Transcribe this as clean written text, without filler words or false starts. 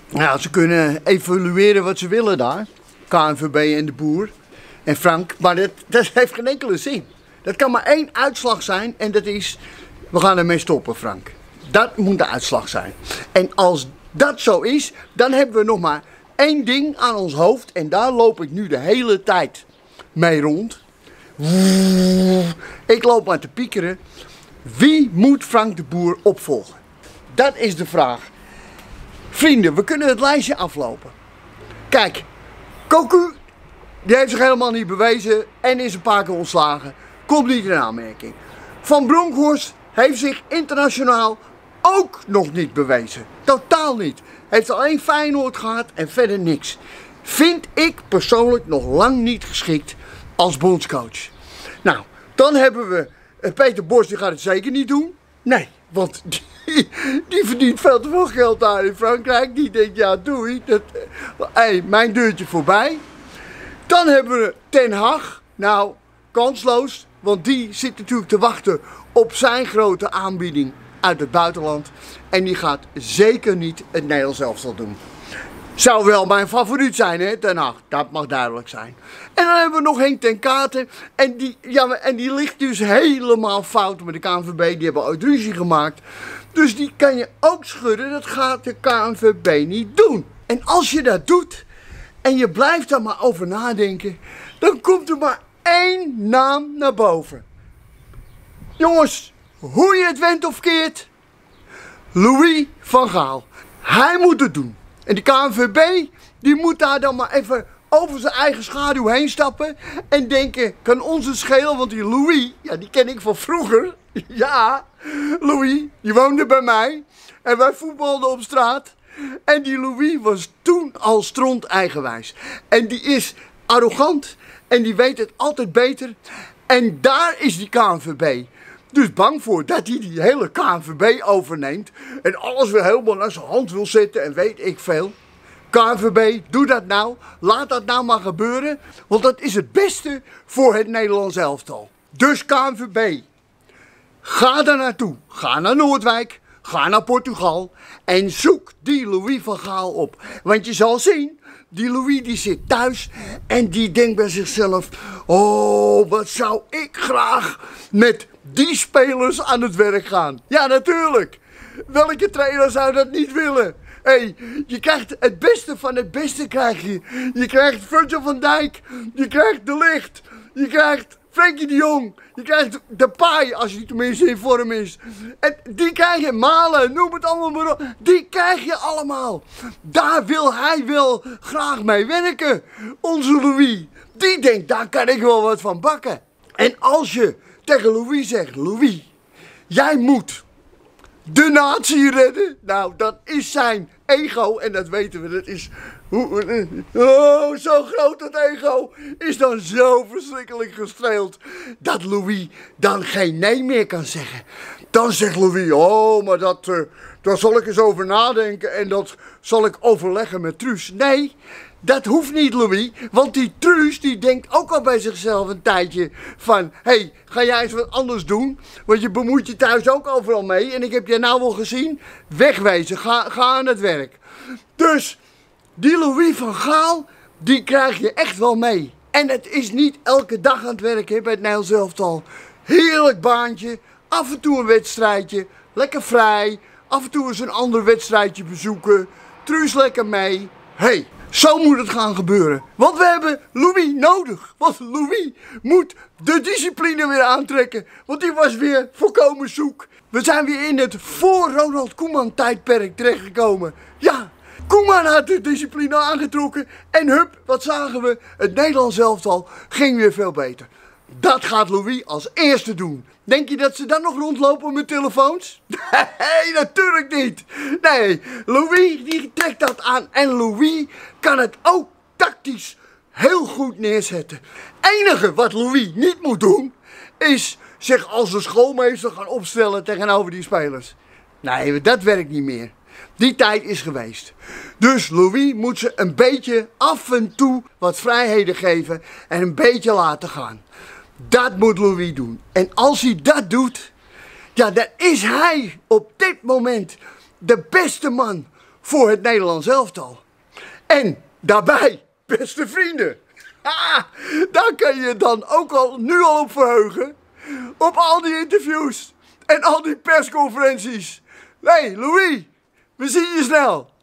Nou, ze kunnen evalueren wat ze willen daar. KNVB en de boer en Frank. Maar dat heeft geen enkele zin. Dat kan maar één uitslag zijn en dat is... We gaan ermee stoppen, Frank. Dat moet de uitslag zijn. En als dat zo is, dan hebben we nog maar één ding aan ons hoofd. En daar loop ik nu de hele tijd mee rond. Ik loop maar te piekeren. Wie moet Frank de Boer opvolgen? Dat is de vraag. Vrienden, we kunnen het lijstje aflopen. Kijk, Cocu, die heeft zich helemaal niet bewezen en is een paar keer ontslagen. Komt niet in aanmerking. Van Bronckhorst heeft zich internationaal ook nog niet bewezen. Totaal niet. Heeft alleen Feyenoord gehad en verder niks. Vind ik persoonlijk nog lang niet geschikt als bondscoach. Nou, dan hebben we Peter Bosz, die gaat het zeker niet doen. Nee, want die verdient veel te veel geld daar in Frankrijk. Die denkt, ja doei, mijn deurtje voorbij. Dan hebben we Ten Hag. Nou, kansloos, want die zit natuurlijk te wachten op zijn grote aanbieding uit het buitenland. En die gaat zeker niet het Nederlands elftal doen. Zou wel mijn favoriet zijn, hè, Ten Hag. Dat mag duidelijk zijn. En dan hebben we nog Henk ten Katen. En die ligt dus helemaal fout met de KNVB. Die hebben ooit ruzie gemaakt. Dus die kan je ook schudden. Dat gaat de KNVB niet doen. En als je dat doet, en je blijft daar maar over nadenken, dan komt er maar één naam naar boven. Jongens, hoe je het went of keert, Louis van Gaal. Hij moet het doen. En de KNVB, die moet daar dan maar even over zijn eigen schaduw heen stappen en denken, kan ons het schelen, want die Louis, ja, die ken ik van vroeger. Ja, Louis, die woonde bij mij en wij voetbalden op straat. En die Louis was toen al stront eigenwijs. En die is arrogant en die weet het altijd beter. En daar is die KNVB dus bang voor, dat hij die hele KNVB overneemt en alles weer helemaal naar zijn hand wil zetten en weet ik veel. KNVB, doe dat nou. Laat dat nou maar gebeuren, want dat is het beste voor het Nederlands elftal. Dus KNVB, ga daar naartoe. Ga naar Noordwijk, ga naar Portugal en zoek die Louis van Gaal op. Want je zal zien, die Louis die zit thuis en die denkt bij zichzelf, oh, wat zou ik graag met die spelers aan het werk gaan. Ja, natuurlijk. Welke trainer zou dat niet willen? Hey, je krijgt het beste van het beste krijg je. Je krijgt Virgil van Dijk, je krijgt De Ligt, je krijgt Frenkie de Jong, je krijgt Depay, als hij tenminste in vorm is. En die krijg je, Malen, noem het allemaal maar op. Die krijg je allemaal. Daar wil hij wel graag mee werken. Onze Louis, die denkt, daar kan ik wel wat van bakken. En als je tegen Louis zegt, Louis, jij moet de natie redden. Nou, dat is zijn ego en dat weten we. Dat is, zo groot dat ego is dan zo verschrikkelijk gestreeld dat Louis dan geen nee meer kan zeggen. Dan zegt Louis, oh, maar daar zal ik eens over nadenken en dat zal ik overleggen met Truus. Nee, dat hoeft niet, Louis, want die Truus die denkt ook al bij zichzelf een tijdje van, hey, ga jij eens wat anders doen, want je bemoeit je thuis ook overal mee en ik heb je nou wel gezien, wegwezen, ga aan het werk. Dus die Louis van Gaal, die krijg je echt wel mee. En het is niet elke dag aan het werken bij het Nederlands elftal. Heerlijk baantje, af en toe een wedstrijdje, lekker vrij, af en toe eens een ander wedstrijdje bezoeken, Truus lekker mee. Hey, zo moet het gaan gebeuren. Want we hebben Louis nodig. Want Louis moet de discipline weer aantrekken. Want die was weer volkomen zoek. We zijn weer in het voor Ronald Koeman tijdperk terechtgekomen. Ja, Koeman had de discipline aangetrokken. En hup, wat zagen we? Het Nederlands elftal ging weer veel beter. Dat gaat Louis als eerste doen. Denk je dat ze dan nog rondlopen met telefoons? Nee, natuurlijk niet. Nee, Louis die trekt dat aan en Louis kan het ook tactisch heel goed neerzetten. Het enige wat Louis niet moet doen is zich als een schoolmeester gaan opstellen tegenover die spelers. Nee, dat werkt niet meer. Die tijd is geweest. Dus Louis moet ze een beetje af en toe wat vrijheden geven en een beetje laten gaan. Dat moet Louis doen. En als hij dat doet, ja, dan is hij op dit moment de beste man voor het Nederlands elftal. En daarbij, beste vrienden, daar kan je dan ook nu al op verheugen. Op al die interviews en al die persconferenties. Nee, Louis, we zien je snel.